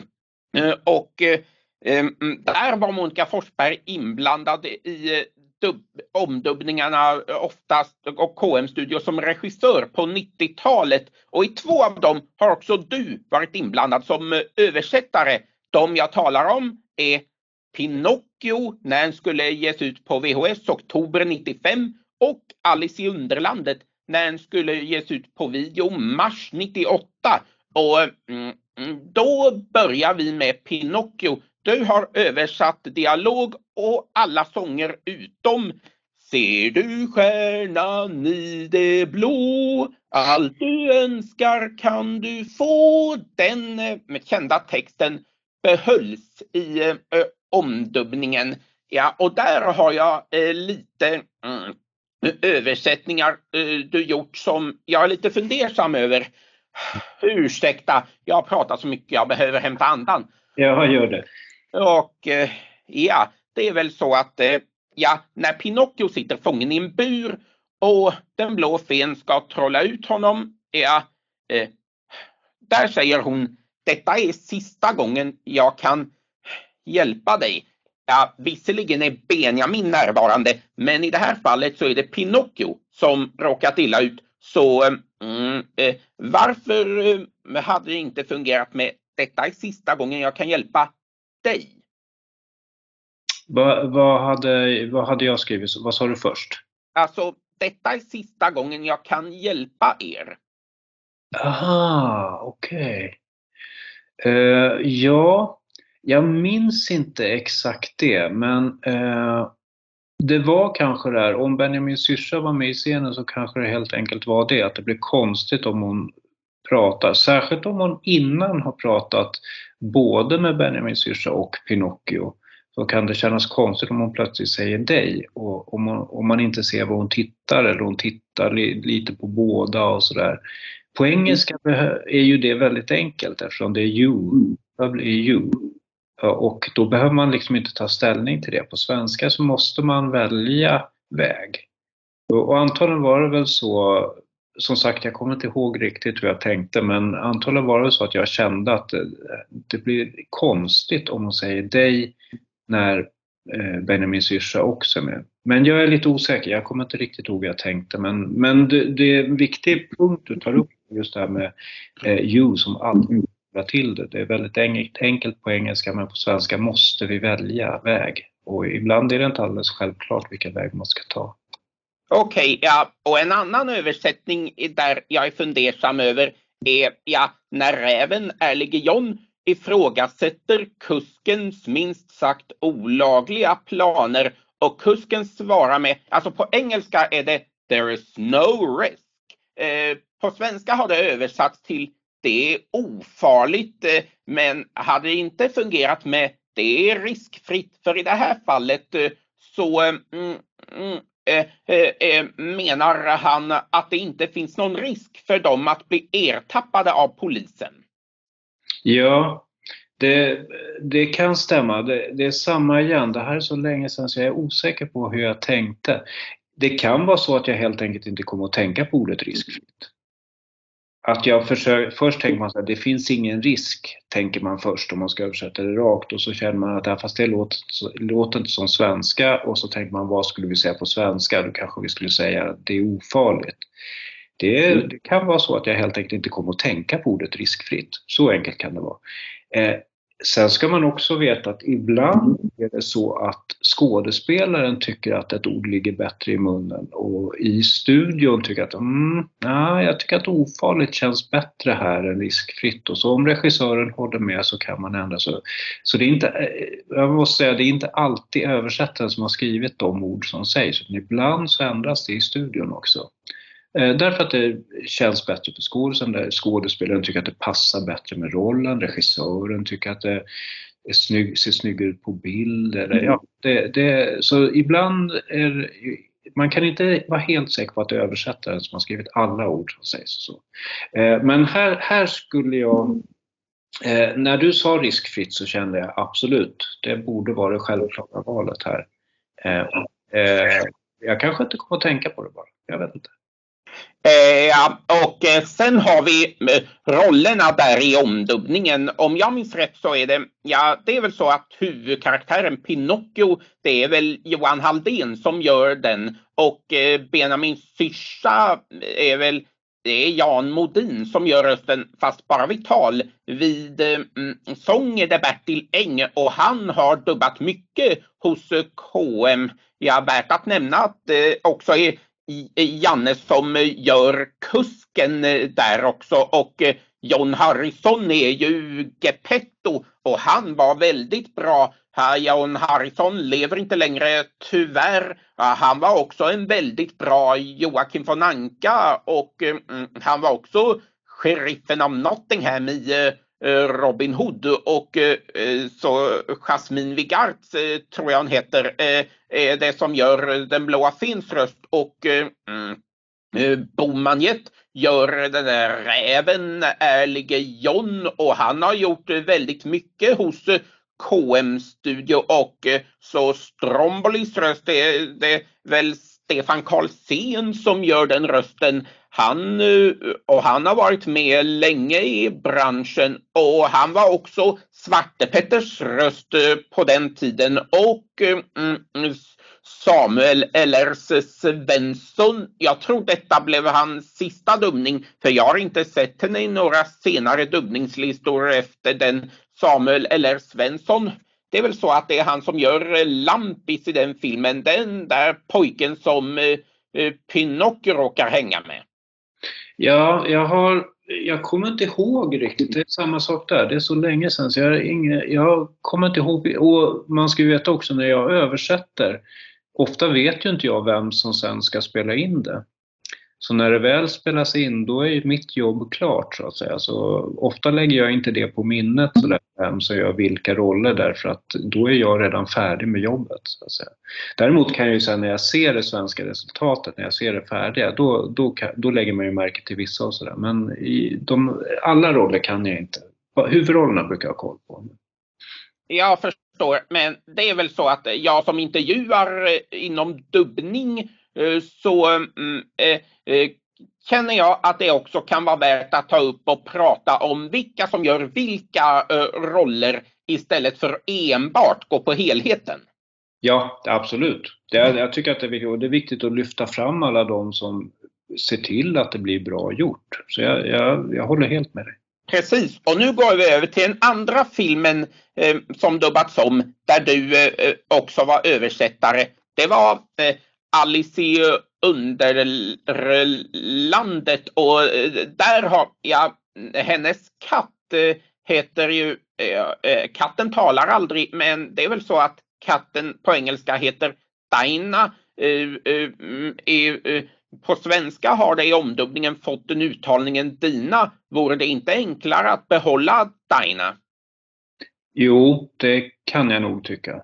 Och eh, där var Monica Forsberg inblandad i dub- omdubbningarna oftast, och K M Studio som regissör på nittiotalet. Och i två av dem har också du varit inblandad som översättare. De jag talar om är Pinocchio när den skulle ges ut på V H S oktober nittiofem, och Alice i Underlandet när den skulle ges ut på video mars nittioåtta. Och mm, då börjar vi med Pinocchio. du har översatt dialog och alla sånger utom ser du stjärnan i det blå, allt du önskar kan du få. Den eh, kända texten behölls i eh, omdubbningen. Ja, och där har jag eh, lite mm, översättningar eh, du gjort som jag är lite fundersam över. Ursäkta, jag pratar så mycket jag behöver hämta andan. Ja, gör det. Och eh, ja, det är väl så att eh, ja, när Pinocchio sitter fången i en bur och den blå fen ska trolla ut honom, ja, eh, där säger hon, detta är sista gången jag kan hjälpa dig. Ja, visserligen är Benjamin närvarande, men i det här fallet så är det Pinocchio som råkat illa ut. Så mm, eh, varför eh, hade det inte fungerat med detta är sista gången jag kan hjälpa dig? Va, vad, hade, vad hade jag skrivit? Vad sa du först? Alltså, detta är sista gången jag kan hjälpa er. Aha, okej. Okay. Uh, ja, jag minns inte exakt det, men uh, det var kanske där, om Benjamins syrsa var med i scenen så kanske det helt enkelt var det, att det blir konstigt om hon pratar, särskilt om hon innan har pratat både med Benjamins syrsa och Pinocchio. Så kan det kännas konstigt om hon plötsligt säger dig och om man, om man inte ser vad hon tittar eller hon tittar li, lite på båda och sådär. På engelska är ju det väldigt enkelt eftersom det är you, är you. Och då behöver man liksom inte ta ställning till det. På svenska så måste man välja väg. Och, och antagligen var det väl så, som sagt jag kommer inte ihåg riktigt hur jag tänkte, men antagligen var det så att jag kände att det, det blir konstigt om hon säger dig när eh, Benjamin syrsa också är med. Men jag är lite osäker, jag kommer inte riktigt ihåg hur jag tänkte. Men, men det, det är en viktig punkt du tar upp, just det här med eh, you som alltid till det. Det är väldigt enkelt, enkelt på engelska, men på svenska måste vi välja väg. Och ibland är det inte alldeles självklart vilka väg man ska ta. Okej, okay, ja. Och en annan översättning där jag är fundersam över är ja, när räven Ärlige John ifrågasätter kuskens minst sagt olagliga planer och kusken svarar med, alltså på engelska är det there is no risk. Eh, på svenska har det översatts till det är ofarligt, eh, men hade det inte fungerat med det är riskfritt, för i det här fallet eh, så mm, mm, eh, eh, menar han att det inte finns någon risk för dem att bli ertappade av polisen. Ja, det, det kan stämma. Det, det är samma igen. Det här är så länge sedan så jag är osäker på hur jag tänkte. Det kan vara så att jag helt enkelt inte kommer att tänka på ordet riskfritt. Att jag försöker, först tänker man så här, det finns ingen risk, tänker man först om man ska översätta det rakt. Och så känner man att fast det låter, låter inte som svenska. Och så tänker man, vad skulle vi säga på svenska? Då kanske vi skulle säga att det är ofarligt. Det, det kan vara så att jag helt enkelt inte kommer att tänka på ordet riskfritt. Så enkelt kan det vara. Eh, sen ska man också veta att ibland är det så att skådespelaren tycker att ett ord ligger bättre i munnen. Och i studion tycker att mm, nej, jag tycker att ofarligt känns bättre här än riskfritt. Och så om regissören håller med så kan man ändra. Så, så det är inte, jag måste säga, det är inte alltid översättaren som har skrivit de ord som sägs. Utan ibland så ändras det i studion också. Därför att det känns bättre för skådespelaren, där skådespelaren tycker att det passar bättre med rollen, regissören tycker att det är snygg, ser snyggare ut på bild. Eller, ja, det, det, så ibland är man kan inte vara helt säker på att det är översättaren som har skrivit alla ord som sägs. Så. Men här, här skulle jag, när du sa riskfritt så kände jag absolut, det borde vara det självklara valet här. Jag kanske inte kommer att tänka på det bara, jag vet inte. Eh, och eh, sen har vi eh, rollerna där i omdubbningen. Om jag minns rätt så är det, ja, det är väl så att huvudkaraktären Pinocchio, det är väl Johan Halldén som gör den. Och eh, Benjamin syrsa är väl, det är Jan Modin som gör rösten, fast bara vital. Vid eh, sång är det Bertil Eng och han har dubbat mycket hos eh, K M. Ja, värt att nämna att eh, också är Janne som gör kusken där också, och John Harrison är ju Geppetto och han var väldigt bra. Här John Harrison lever inte längre tyvärr. Han var också en väldigt bra Joakim von Anka och mm, han var också sheriffen av Nottingham i eh, Robin Hood och eh, så Jasmine Vigarts eh, tror jag hon heter eh, är det som gör den blåa fins röst och eh, mm, Bomanjet gör den där räven ärlige John och han har gjort väldigt mycket hos K M Studio och så Strombolis röst är det väl Stefan Karlsén som gör den rösten. Han och han har varit med länge i branschen och han var också Svarte Petters röst på den tiden och mm, Samuel L R Svensson, jag tror detta blev hans sista dubbning för jag har inte sett henne i några senare dubbningslistor efter den Samuel L R Svensson. Det är väl så att det är han som gör Lampis i den filmen, den där pojken som eh, Pinocchio råkar hänga med. Ja, jag har jag kommer inte ihåg riktigt. Det är samma sak där. Det är så länge sedan så jag har inga, jag kommer inte ihåg. Och man ska ju veta också när jag översätter. Ofta vet ju inte jag vem som sen ska spela in det. Så när det väl spelas in då är ju mitt jobb klart så att säga. Så ofta lägger jag inte det på minnet så där, vem som gör vilka roller därför att då är jag redan färdig med jobbet så att säga. Däremot kan jag ju säga när jag ser det svenska resultatet, när jag ser det färdiga, då, då, då lägger man ju märke till vissa och sådär. Men i de, alla roller kan jag inte. Huvudrollerna brukar jag ha koll på. Jag förstår, men det är väl så att jag som intervjuar inom dubbning så äh, äh, känner jag att det också kan vara värt att ta upp och prata om vilka som gör vilka äh, roller istället för enbart gå på helheten. Ja, absolut. Det är, jag tycker att det är, viktigt, och det är viktigt att lyfta fram alla de som ser till att det blir bra gjort. Så jag, jag, jag håller helt med dig. Precis, och nu går vi över till den andra filmen eh, som dubbats om där du eh, också var översättare. Det var eh, Alice i Underlandet och eh, där har jag, hennes katt eh, heter ju, eh, katten talar aldrig men det är väl så att katten på engelska heter Dinah. Eh, eh, eh, På svenska har det i omdubbningen fått den uttalningen Dina. Vore det inte enklare att behålla Dinah? Jo, det kan jag nog tycka.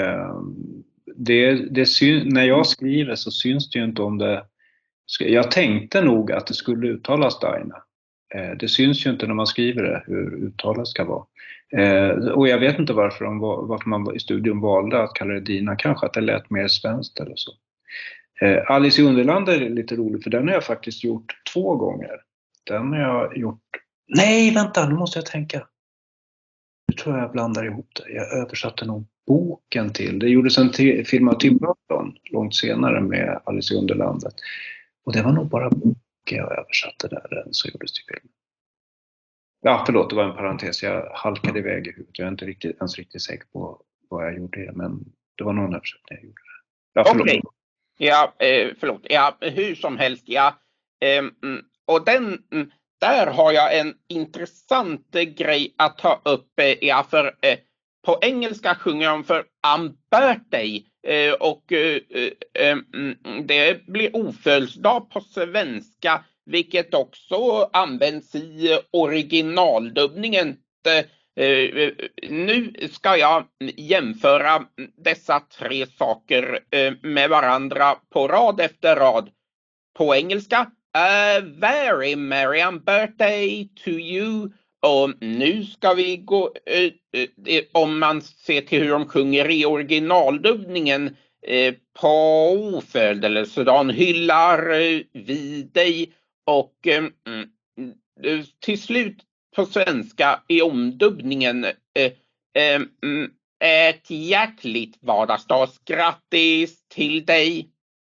Det, det syn, när jag skriver så syns det ju inte om det. Jag tänkte nog att det skulle uttalas Dinah. Det syns ju inte när man skriver det hur uttalet ska vara. Och jag vet inte varför, de, varför man i studion valde att kalla det Dina. Kanske att det lät mer svenskt eller så. Alice i Underlandet är lite rolig för den har jag faktiskt gjort två gånger. Den har jag gjort... Nej, vänta, nu måste jag tänka. Nu tror jag jag blandar ihop det. Jag översatte nog boken till. Det gjordes en t- film av Tim Burton långt senare med Alice i Underlandet. Och det var nog bara boken jag översatte där. Den så gjordes till film. Ja, förlåt, det var en parentes. Jag halkade iväg i huvudet. Jag är inte riktigt, ens riktigt säker på vad jag gjorde det. Men det var någon översättning jag gjorde det. Ja, förlåt. Okay. Ja, eh, förlåt. Ja, hur som helst. Ja, eh, och den, där har jag en intressant eh, grej att ta upp. Eh, ja, för eh, på engelska sjunger de för I'm birthday. Eh, och eh, eh, det blir ofödelsedag på svenska. Vilket också används i originaldubbningen. Eh, Uh, nu ska jag jämföra dessa tre saker uh, med varandra på rad efter rad. På engelska, a very merry birthday to you. Och nu ska vi gå, uh, uh, om man ser till hur de sjunger i originaldubbningen, uh, på ofödelsedagen hyllar uh, vi dig. Och uh, uh, till slut på svenska i omdubbningen eh, eh, ett hjärtligt vardagsdagsgrattis till dig.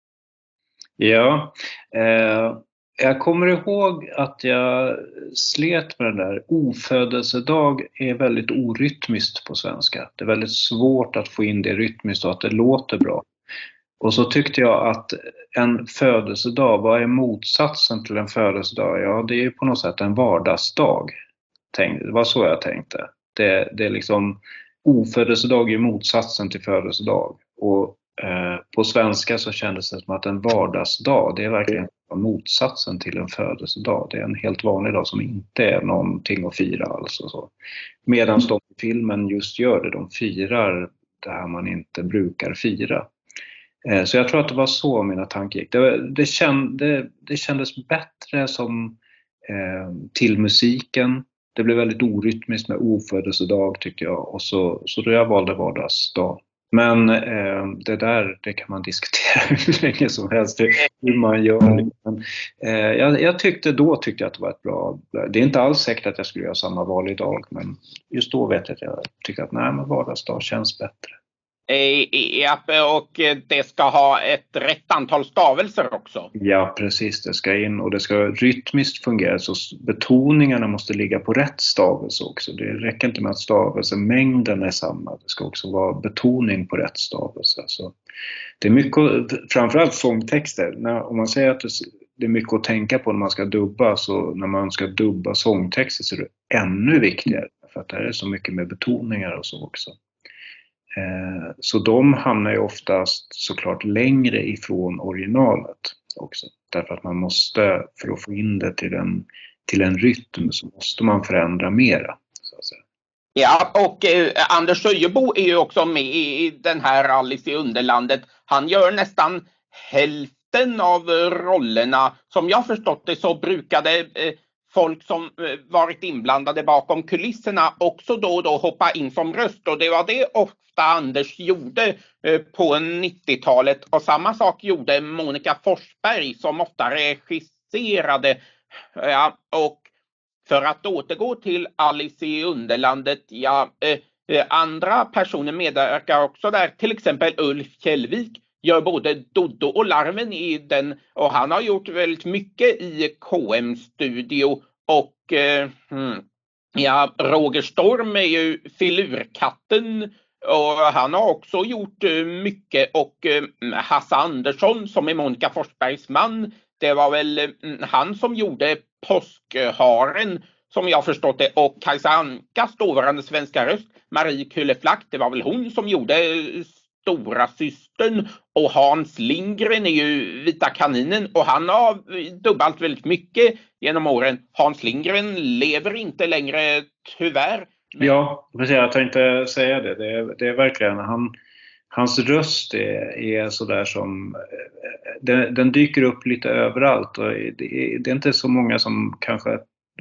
Ja, eh, jag kommer ihåg att jag slet med den där. Ofödelsedag är väldigt orytmiskt på svenska. Det är väldigt svårt att få in det rytmiskt och att det låter bra. Och så tyckte jag att en födelsedag, vad är motsatsen till en födelsedag? Ja, det är ju på något sätt en vardagsdag. Det var så jag tänkte. Det, det är liksom, ofödelsedag är motsatsen till födelsedag. Och eh, på svenska så kändes det som att en vardagsdag, det är verkligen motsatsen till en födelsedag. Det är en helt vanlig dag som inte är någonting att fira alls och så. Medan de i filmen just gör det, de firar det här man inte brukar fira. Eh, så jag tror att det var så mina tankar gick. Det, det, kände, det kändes bättre som eh, till musiken. Det blev väldigt orytmiskt med ofödelsedag tyckte jag. Och så, så då jag valde vardagsdag. Men eh, det där, det kan man diskutera hur länge som helst hur man gör. Men, eh, jag, jag tyckte då tyckte jag att det var ett bra. Det är inte alls säkert att jag skulle göra samma val idag. Men just då vet jag att jag tycker att nej, men vardagsdag känns bättre. Ja, och det ska ha ett rätt antal stavelser också. Ja, precis. Det ska in och det ska rytmiskt fungera. Så betoningarna måste ligga på rätt stavelse också. Det räcker inte med att stavelsemängden är samma. Det ska också vara betoning på rätt stavelse. Så det är mycket, framförallt sångtexter. När, om man säger att det är mycket att tänka på när man ska dubba. Så när man ska dubba sångtexter så är det ännu viktigare. För att det är så mycket med betoningar och så också. Så de hamnar ju oftast såklart längre ifrån originalet också. Därför att man måste, för att få in det till en, till en rytm så måste man förändra mera. Så att säga. Ja, och eh, Anders Öjebo är ju också med i den här Alice i Underlandet. Han gör nästan hälften av rollerna. Som jag förstått det så brukade eh, folk som varit inblandade bakom kulisserna också då och då hoppa in som röst. Och det var det ofta Anders gjorde på nittiotalet. Och samma sak gjorde Monica Forsberg som ofta regisserade. Ja, och för att återgå till Alice i Underlandet, ja, eh, andra personer medverkar också där. Till exempel Ulf Kjellvik gör både Doddo och Larven i den, och han har gjort väldigt mycket i K M-studio. Och eh, ja, Roger Storm är ju filurkatten och han har också gjort eh, mycket. Och eh, Hasse Andersson som är Monica Forsbergs man, det var väl eh, han som gjorde Påskharen som jag förstått det. Och Kajsa Ankas dåvarande svenska röst, Marie Kulleflack, det var väl hon som gjorde Stora systern. Och Hans Lindgren är ju Vita kaninen och han har dubbat väldigt mycket genom åren. Hans Lindgren lever inte längre tyvärr. Men... Ja, precis, jag tänkte säga det. Det är, det är verkligen han, hans röst är, är sådär som den, den dyker upp lite överallt och det är, det är inte så många som kanske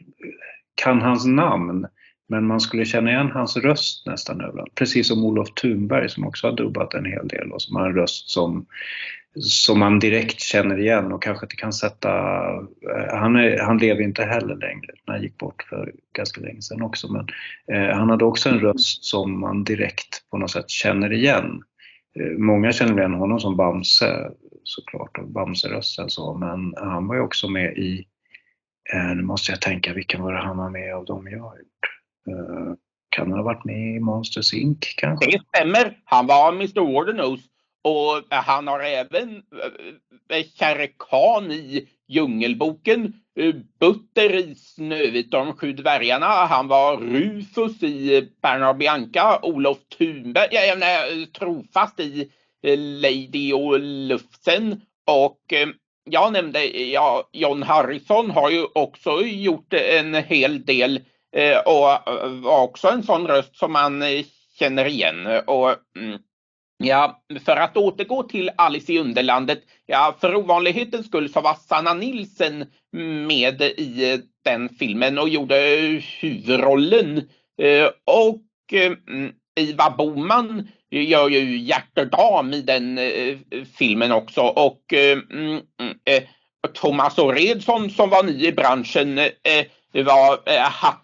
kan hans namn. Men man skulle känna igen hans röst nästan överallt. Precis som Olof Thunberg som också har dubbat en hel del. Och som har en röst som, som man direkt känner igen. Och kanske inte kan sätta... Han, är, han lever inte heller längre. Han gick bort för ganska länge sedan också. Men eh, han hade också en röst som man direkt på något sätt känner igen. Eh, många känner igen honom som Bamse såklart. Och Bamse-rösten så. Men han var ju också med i... Eh, nu måste jag tänka vilken var det han var med av dem jag har gjort. Uh, kan han ha varit med i Monsters Incorporated kanske? Det stämmer. Han var mister Wardenose och uh, han har även uh, Kärre Khan i Djungelboken, uh, Butter i Snövit och de sju dvärgarna. Han var Rufus i uh, Bernard Bianca, Olof Thunberg, ja, jag menar, trofast i uh, Lady och Lufsen och uh, jag nämnde, ja, John Harrison har ju också gjort en hel del eh, och var också en sån röst som man eh, känner igen. Och mm, ja, för att återgå till Alice i Underlandet, ja, för ovanlighetens skull så var Sanna Nilsen med i den filmen och gjorde huvudrollen. Eh, och eh, Iva Boman gör ju Hjärterdam i den eh, filmen också. Och eh, eh, Thomas Oredsson som var ny i branschen eh, var eh,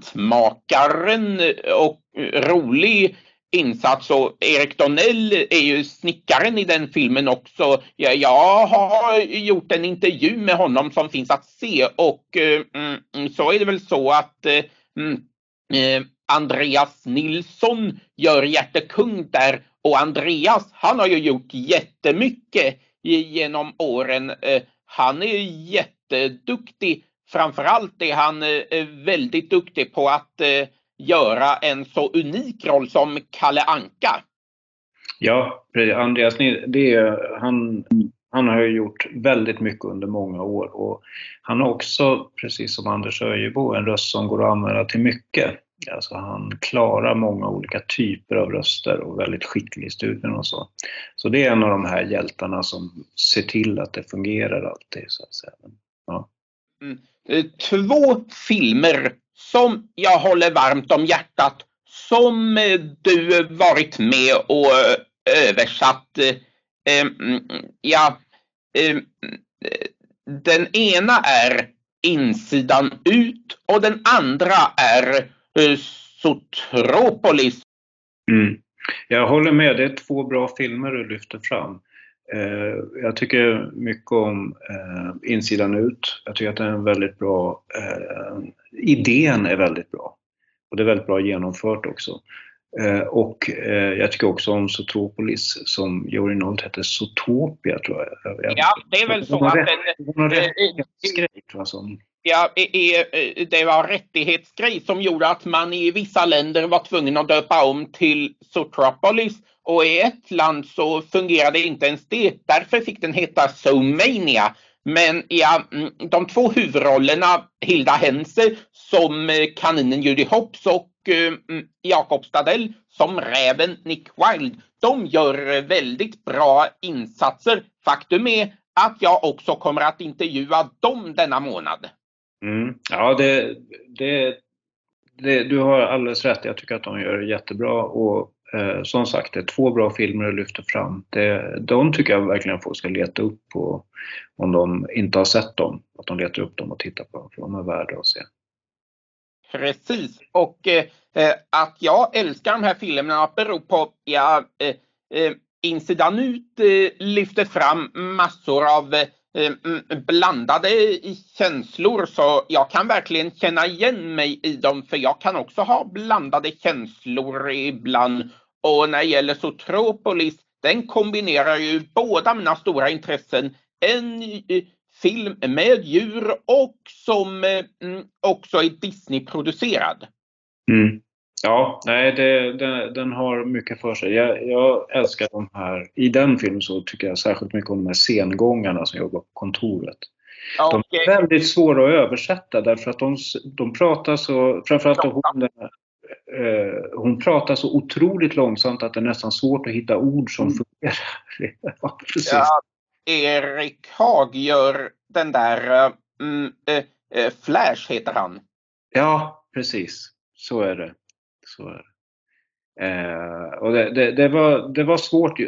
hattmakaren och rolig insats. Och Erik Donnell är ju snickaren i den filmen också. Jag, jag har gjort en intervju med honom som finns att se. Och eh, så är det väl så att eh, eh, Andreas Nilsson gör Hjärtekung där. Och Andreas, han har ju gjort jättemycket genom åren. Han är jätteduktig. Framförallt är han väldigt duktig på att göra en så unik roll som Kalle Anka. Ja, Andreas, det är, han, han har ju gjort väldigt mycket under många år, och han har också, precis som Anders Öjebo, en röst som går att använda till mycket. Alltså han klarar många olika typer av röster och väldigt skicklig i studion och så. Så det är en av de här hjältarna som ser till att det fungerar alltid, så att säga. Ja. Mm. Två filmer som jag håller varmt om hjärtat, som du varit med och översatt. Ja, den ena är Insidan ut och den andra är Zootropolis. Mm. Jag håller med, det är två bra filmer du lyfter fram. Eh, jag tycker mycket om eh, Insidan ut. Jag tycker att det är en väldigt bra, eh, idén är väldigt bra. Och det är väldigt bra genomfört också. Eh, och eh, jag tycker också om Zootropolis, som i originalt heter Zootopia, tror jag. jag ja, det är väl så att den... Som... Ja, det var rättighetsgrej som gjorde att man i vissa länder var tvungen att döpa om till Zootropolis, och i ett land så fungerade inte ens det. Därför fick den heta Zoomania. Men ja, de två huvudrollerna, Hilda Hense som kaninen Judy Hopps och uh, Jakob Stadell som räven Nick Wilde, de gör väldigt bra insatser. Faktum är att jag också kommer att intervjua dem denna månad. Mm. Ja, det, det, det, du har alldeles rätt. Jag tycker att de gör det jättebra, och eh, som sagt, det är två bra filmer att lyfta fram. Det, de tycker jag verkligen folk ska leta upp på, om de inte har sett dem. Att de letar upp dem och tittar på dem, för de är värda att se. Precis, och eh, att jag älskar de här filmerna beror på ja, eh, Insidan ut eh, lyfter fram massor av eh, blandade känslor, så jag kan verkligen känna igen mig i dem, för jag kan också ha blandade känslor ibland. Och när det gäller Zootropolis, den kombinerar ju båda mina stora intressen, en film med djur och som mm, också är Disney-producerad. Mm. Ja, nej, det, den, den har mycket för sig. Jag, jag älskar de här. I den filmen så tycker jag särskilt mycket om de här scengångarna som jobbar på kontoret. Okay. De är väldigt svåra att översätta, därför att de, de pratar så, framförallt hon, eh, hon pratar så otroligt långsamt att det är nästan svårt att hitta ord som mm. fungerar. Ja, precis. Ja, Erik Haag gör den där mm, eh, Flash heter han. Ja, precis. Så är det. Så är det. Eh, och det, det, det, var, det var svårt.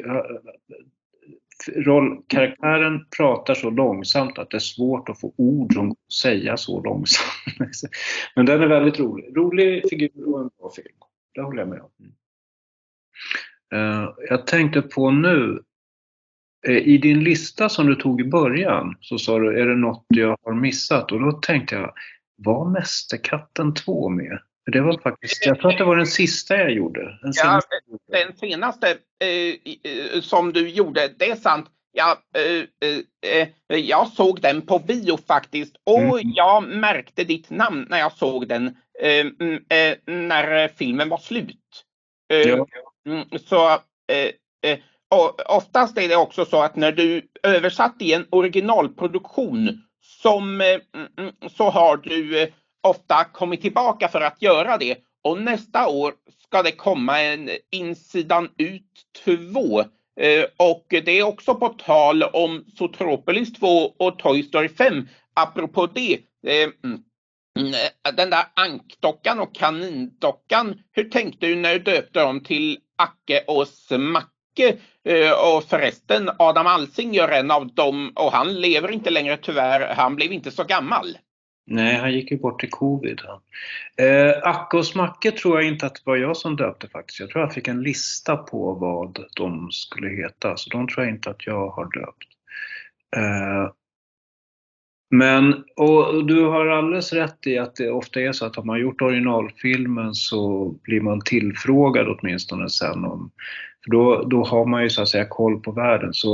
Rollkaraktären pratar så långsamt att det är svårt att få ord som säga så långsamt. Men den är väldigt rolig. Rolig figur och en bra film. Det håller jag med om. Eh, jag tänkte på nu. Eh, I din lista som du tog i början så sa du, är det något jag har missat? Och då tänkte jag, var Mästerkatten två med? Det var faktiskt, jag tror att det var den sista jag gjorde. Den ja, senaste, den senaste eh, som du gjorde, det är sant. Jag, eh, eh, jag såg den på bio faktiskt, och mm. jag märkte ditt namn när jag såg den eh, eh, när filmen var slut. Eh, ja. Så eh, eh, och oftast är det också så att när du översatt i en originalproduktion som, eh, så har du eh, ofta kommit tillbaka för att göra det. Och nästa år ska det komma en Insidan ut två. Eh, och det är också på tal om Zootropolis två och Toy Story fem. Apropå det, eh, den där ankdockan och kanindockan, hur tänkte du när du döpte dem till Acke och Smacke? Eh, och förresten, Adam Alsing gör en av dem, och han lever inte längre tyvärr. Han blev inte så gammal. Nej, han gick ju bort till covid. Eh, Acke och Smacke tror jag inte att det var jag som döpte faktiskt. Jag tror jag fick en lista på vad de skulle heta. Så de tror jag inte att jag har döpt. Eh, men, och du har alldeles rätt i att det ofta är så att om man gjort originalfilmen så blir man tillfrågad åtminstone sen om. För då, då har man ju så att säga koll på världen. Så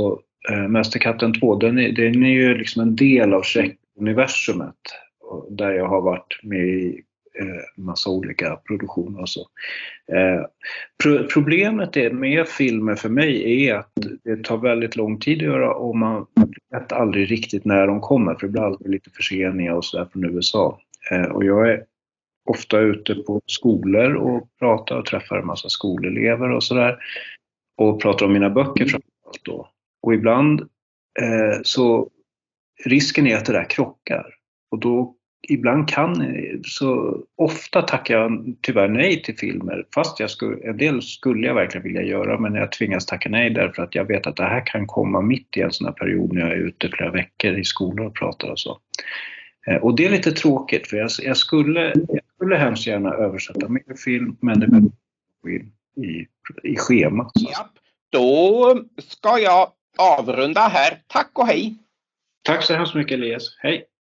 eh, Mästerkatten två, den är, den är ju liksom en del av Shrek-universumet. Där jag har varit med i eh, massa olika produktioner och så. Eh, pro- problemet är med filmer för mig är att det tar väldigt lång tid att göra och man vet aldrig riktigt när de kommer. För det blir alltid lite förseningar och sådär från U S A. Eh, och jag är ofta ute på skolor och pratar och träffar en massa skolelever och sådär. Och pratar om mina böcker framförallt då. Och ibland eh, så risken är att det där krockar. Och då ibland kan, så ofta tackar jag tyvärr nej till filmer. Fast jag skulle, en del skulle jag verkligen vilja göra, men jag tvingas tacka nej därför att jag vet att det här kan komma mitt i en sån här period när jag är ute flera veckor i skolor och pratar och så. Och det är lite tråkigt för jag, jag, skulle, jag skulle hemskt gärna översätta mer film, men det är i, i, i schemat. Ja, då ska jag avrunda här. Tack och hej! Tack så hemskt mycket Elias. Hej!